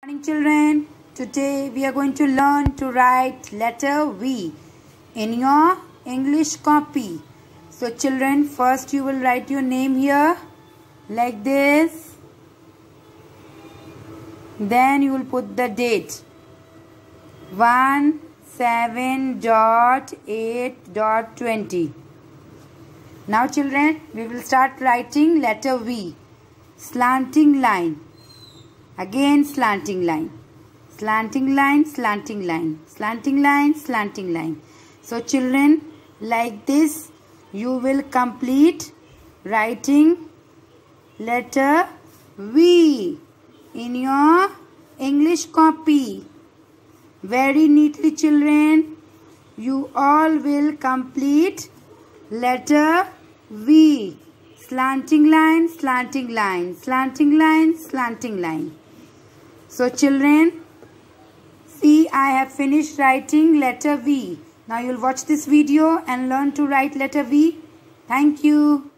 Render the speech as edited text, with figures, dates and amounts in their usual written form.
Morning children, today we are going to learn to write letter V in your English copy. So children, first you will write your name here like this. Then you will put the date 1/7.8.20. Now children, we will start writing letter V. Slanting line. Again slanting line, slanting line, slanting line, slanting line, slanting line. So children, like this you will complete writing letter V in your English copy. Very neatly children, you all will complete letter V. Slanting line, slanting line, slanting line, slanting line. So children, see, I have finished writing letter V. Now you will watch this video and learn to write letter V. Thank you.